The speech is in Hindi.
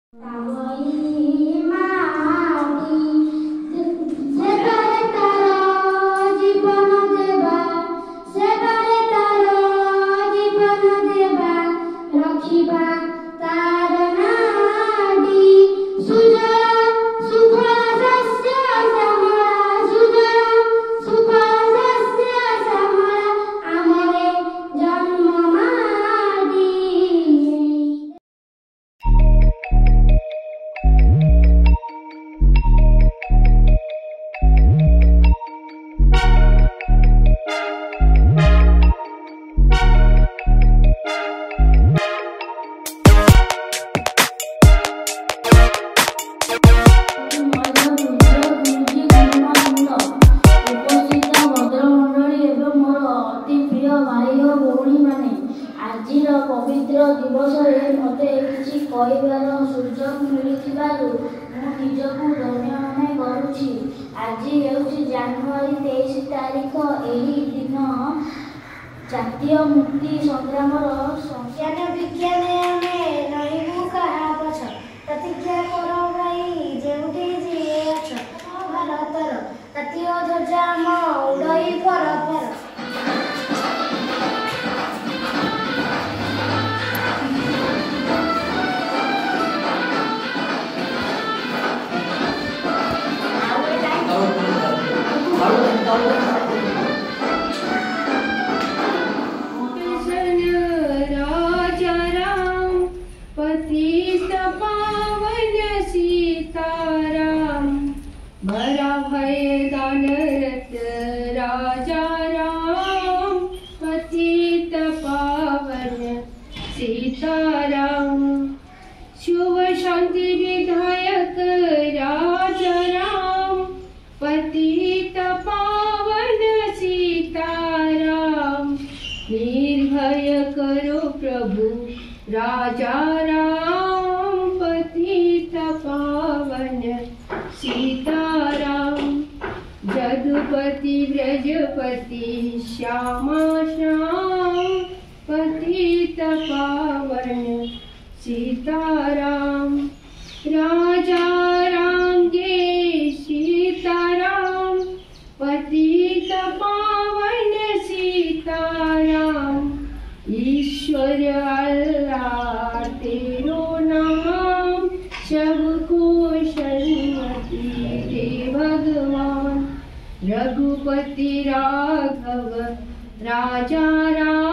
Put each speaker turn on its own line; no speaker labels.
पवित्र दिवस मत कि कहबार सुजोग मिलू निजकू धन्य मन करुछि। आज हेउछि जनवरी 23 तारिख। एही दिन जातीय मुक्ति संग्राम
ज्ञान विज्ञान प्रतिज्ञा कर भाई जेउठी जी अछ भारतर जातीय ध्वजा उड़ई पर
राजा राम पतित पावन सीताराम बड़ा भय दानरत राजा राम पतित पावन सीताराम शुभ शांति विधायक राजा राम पतित पावन सीताराम निर्भय करो प्रभु राजा राम पतित पावन सीताराम जदुपति ब्रजपति श्यामा श्याम पतित पावन सीताराम राजा राम जय सीताराम पतित पावन सीताराम ईश्वर अल्लाह तेरो नाम सबको सन्मति दे भगवान रघुपति राघव राजा राम